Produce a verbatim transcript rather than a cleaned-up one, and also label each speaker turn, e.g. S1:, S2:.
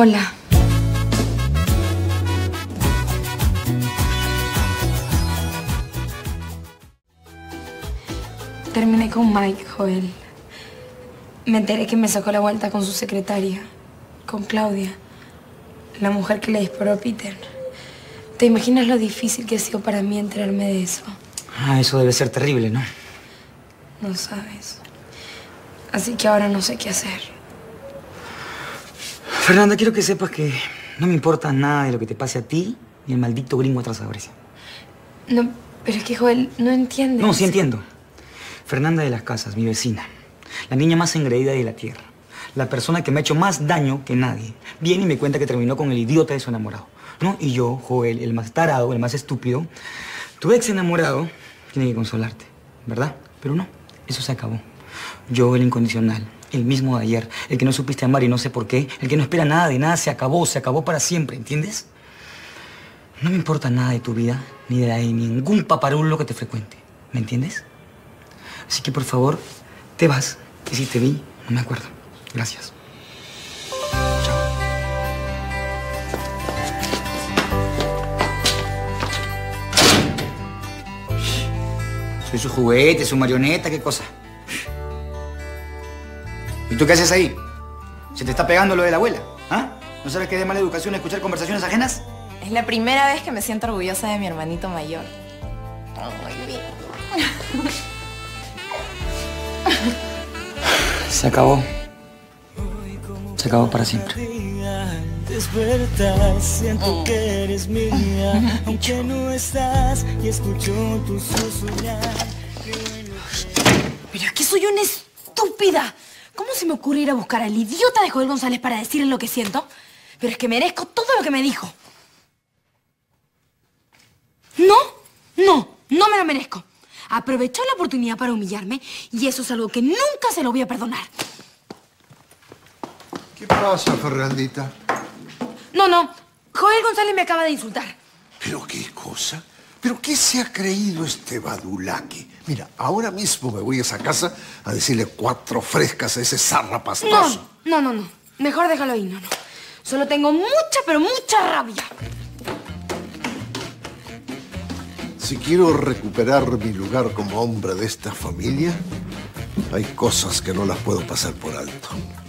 S1: Hola. Terminé con Mike, Joel. Me enteré que me sacó la vuelta con su secretaria, con Claudia, la mujer que le disparó a Peter. ¿Te imaginas lo difícil que ha sido para mí enterarme de eso?
S2: Ah, eso debe ser terrible, ¿no?
S1: No sabes. Así que ahora no sé qué hacer.
S2: Fernanda, quiero que sepas que no me importa nada de lo que te pase a ti ni el maldito gringo atrás de Brescia.
S1: No, pero es que, Joel, no entiendes.
S2: No, sí entiendo. Fernanda de las Casas, mi vecina. La niña más engreída de la tierra. La persona que me ha hecho más daño que nadie. Viene y me cuenta que terminó con el idiota de su enamorado. ¿No? Y yo, Joel, el más tarado, el más estúpido, tu ex enamorado tiene que consolarte, ¿verdad? Pero no, eso se acabó. Yo, el incondicional, el mismo de ayer, el que no supiste amar y no sé por qué, el que no espera nada de nada, se acabó, se acabó para siempre, ¿entiendes? No me importa nada de tu vida, ni de la de ningún paparulo que te frecuente, ¿me entiendes? Así que, por favor, te vas, y si te vi, no me acuerdo. Gracias. Soy su juguete, su marioneta, ¿qué cosa? ¿Y tú qué haces ahí? ¿Se te está pegando lo de la abuela? ¿Ah? ¿No sabes que es de mala educación escuchar conversaciones ajenas?
S3: Es la primera vez que me siento orgullosa de mi hermanito mayor. Muy bien.
S2: Se acabó. Se acabó para siempre.
S4: Despertar, siento que eres mía, aunque no estás y escucho tu susurrar.
S1: Pero es que soy una estúpida. ¿Cómo se me ocurre ir a buscar al idiota de Joel González para decirle lo que siento? Pero es que merezco todo lo que me dijo. No, no, no me lo merezco. Aprovechó la oportunidad para humillarme y eso es algo que nunca se lo voy a perdonar.
S5: ¿Qué pasa, Fernandita?
S1: No, no. Joel González me acaba de insultar.
S5: ¿Pero qué cosa? ¿Pero qué se ha creído este Badulaki? Mira, ahora mismo me voy a esa casa a decirle cuatro frescas a ese zarra pastoso.
S1: No, no, no, no. Mejor déjalo ahí, no, no. Solo tengo mucha, pero mucha rabia.
S5: Si quiero recuperar mi lugar como hombre de esta familia, hay cosas que no las puedo pasar por alto.